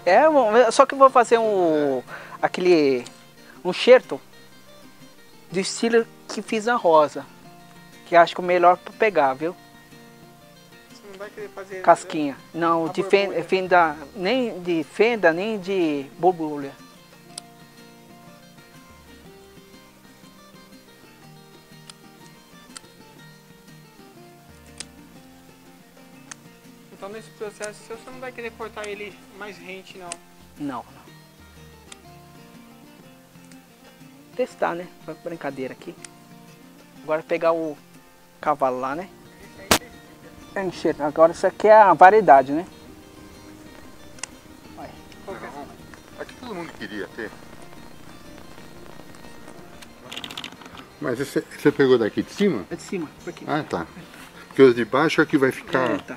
Só que eu vou fazer um enxerto do estilo que fiz na rosa. Que acho que é o melhor para pegar, viu? Você não vai querer fazer casquinha. Não, de fenda, nem de fenda, nem de borbulha. Então nesse processo seu, você não vai querer cortar ele mais rente, não? Não. Testar, né? Pra brincadeira aqui. Agora pegar o cavalo lá, né? É enxerto. Agora isso aqui é a variedade, né? Aqui todo mundo queria ter. Mas você pegou daqui de cima? É de cima, por aqui. Ah, tá. Porque os de baixo aqui vai ficar... Tá.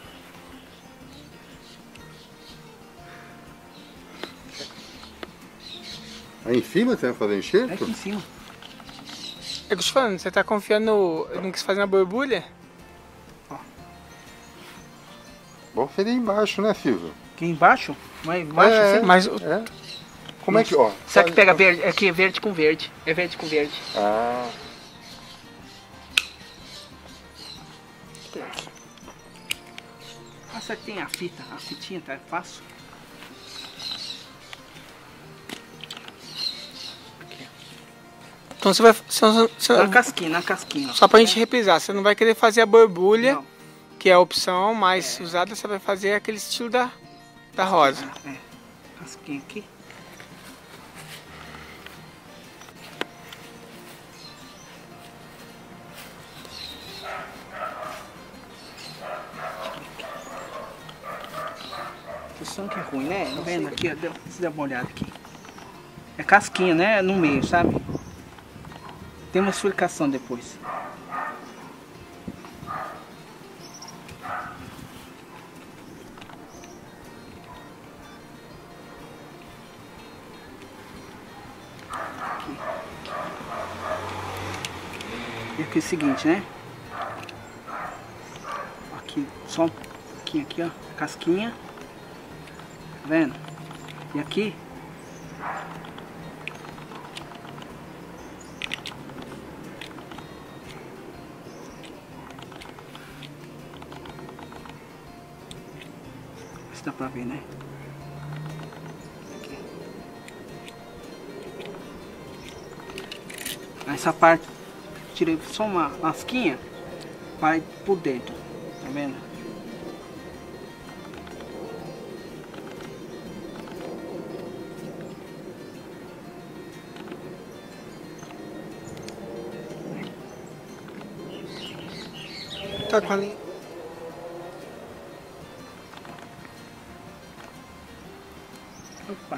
Aí em cima você vai fazer enxerto? É aqui em cima. É que eu tô te falando, você tá confiando no que você faz na borbulha? Bom seria embaixo, né, Silvio? Aqui embaixo? Mas embaixo assim? Mas Como é que, ó? Será que pega verde? Aqui é verde com verde. É verde com verde. Ah. Será que tem a fita? A fitinha tá fácil? então você vai... Na casquinha. Só pra gente reprisar, você não vai querer fazer a borbulha, Não. que é a opção mais usada, você vai fazer aquele estilo da rosa. Casquinha aqui. O som que é ruim, né? Tá vendo aqui? Você dá uma olhada aqui. É casquinha, né? No meio, sabe? Tem uma explicação depois. E aqui é o seguinte, né? Aqui, só um pouquinho aqui, ó. Casquinha. Tá vendo? E aqui. Se dá pra ver, né? Aqui. Essa parte, tirei só uma lasquinha, vai por dentro, tá vendo? Tá com a linha. Opa.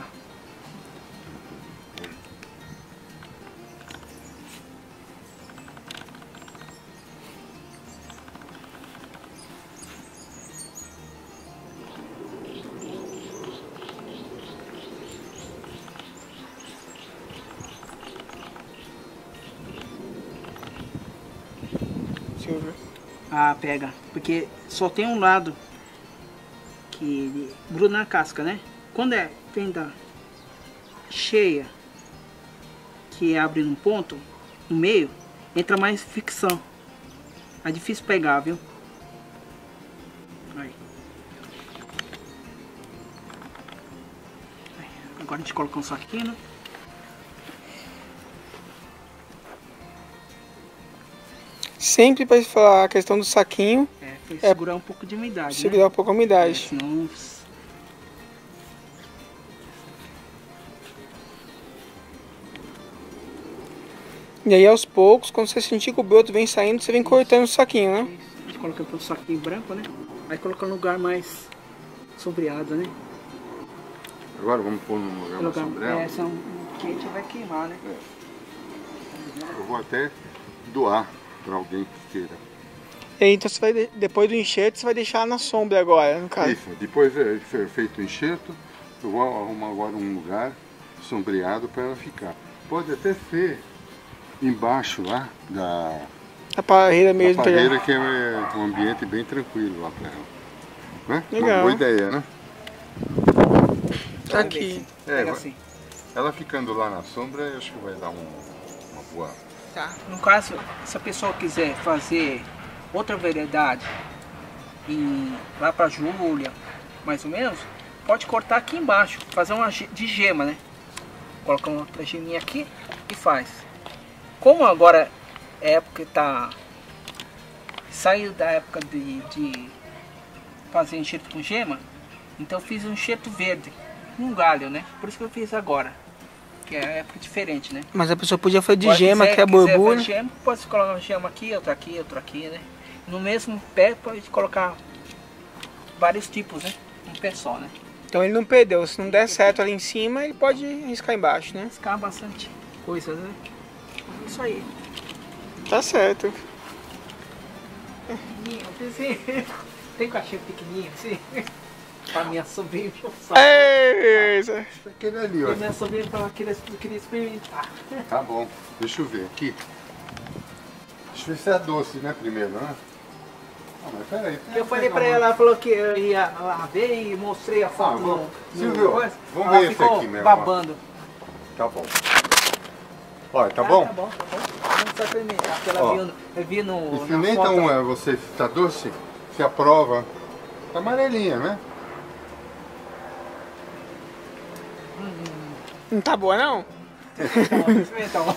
Silvio. Ah, pega, porque só tem um lado que ele gruda na casca, né? Quando é fenda cheia, que abre num ponto, no meio, entra mais ficção. É difícil pegar, viu? Aí. Agora a gente coloca um saquinho. Sempre para falar a questão do saquinho, Pra segurar um pouco de umidade, segurar né? um pouco a umidade. Senão... E aí aos poucos, quando você sentir que o broto vem saindo, você vem cortando o saquinho, né? A gente coloca pro saquinho branco, né? Aí coloca no lugar mais sombreado, né? Agora vamos pôr num lugar mais sombreado. São quente vai queimar, né? Eu vou até doar para alguém que queira. E aí, então você vai, depois do enxerto, você vai deixar na sombra agora, no caso. Isso, depois de ser feito o enxerto, eu vou arrumar agora um lugar sombreado para ela ficar. Pode até ser embaixo lá da parreira mesmo. parreira, que é um ambiente bem tranquilo lá para ela. Né? Legal. Uma boa ideia, né? Deixa eu ver Aqui. assim. É, Pega vai- assim. Ela ficando lá na sombra, eu acho que vai dar uma boa. Tá. No caso, se a pessoa quiser fazer outra variedade e lá pra Júlia, mais ou menos, pode cortar aqui embaixo, fazer uma de gema, né? Coloca uma outra geminha aqui e faz. Como agora é época que tá saiu da época de fazer enxerto com gema, então eu fiz um enxerto verde, um galho, né? Por isso que eu fiz agora. Que é época diferente, né? Mas a pessoa podia fazer de Agora, gema, que é quiser borbulha. fazer gema, pode colocar uma gema aqui, outra aqui, né? No mesmo pé pode colocar vários tipos, né? Um pé só, né? Então ele não perdeu. Se não der certo ali em cima, ele pode riscar embaixo, né? Riscar bastante coisa, né? Isso aí. Tá certo. Pequenininho, assim. Tem cachorro pequenininho, assim. Pra minha sobrinha, eu faço. Eita. Aquele ali, Pra ó. minha sobrinha, eu queria experimentar. Tá bom. Deixa eu ver aqui. Deixa eu ver se é doce, né? Primeiro, né? Ah, mas peraí. Eu falei pra ela, ela falou que eu ia lá ver e mostrei a foto vamos. no Silvio, coisa. vamos Ela ver esse ficou aqui mesmo, ó. babando. Tá bom. Olha, tá bom? Tá bom, tá bom. Vamos só experimentar, porque ela Ó, viu no na Experimenta foto. uma, você tá doce, se aprova. Tá amarelinha, né? Não tá boa, não? Vamos experimentar uma.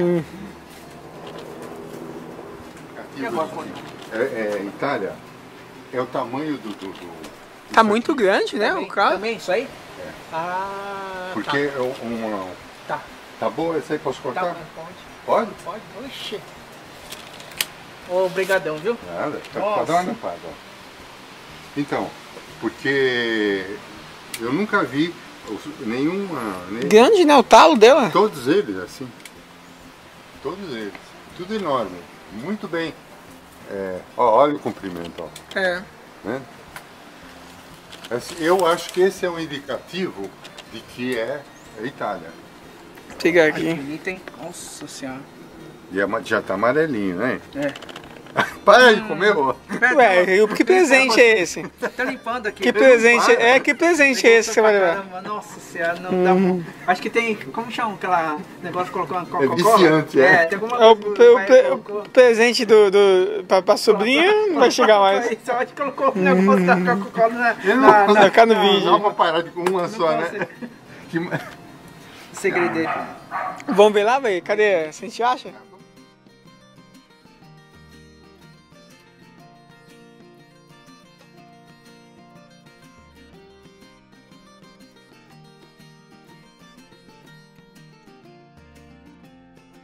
E agora, Itália, é o tamanho do Tá muito grande, né? Também, O carro. também isso aí? Ah, porque é uma... tá. Tá bom? Esse aí posso Tá, cortar? pode. Pode? Pode? Oxi. Obrigadão, viu? Nada, Nossa. pode dar uma limpada. Ó. Então, porque eu nunca vi nenhuma... Grande, né? O talo dela. Todos eles, assim. Todos eles. Tudo enorme. Muito bem. Olha o comprimento, ó. É. Né? Eu acho que esse é um indicativo de que é Itália. Fica Ai, aqui. bonito, hein? Nossa senhora. E já tá amarelinho, né? É. Para de comer, ô. Ué, que presente é esse? Tá limpando aqui. Que presente que presente é esse que você vai levar? Caramba, nossa senhora, não dá um... Acho que tem, como chama aquela negócio de colocar uma Coca-Cola? viciante, é. Tem alguma É o, coisa o presente pra sobrinha não vai chegar mais. Só acho que colocou o negócio da Coca-Cola Vai ficar no vídeo. Não pra parar de com uma só, né? O segredo dele. Vamos ver lá, velho? Cadê? Você acha?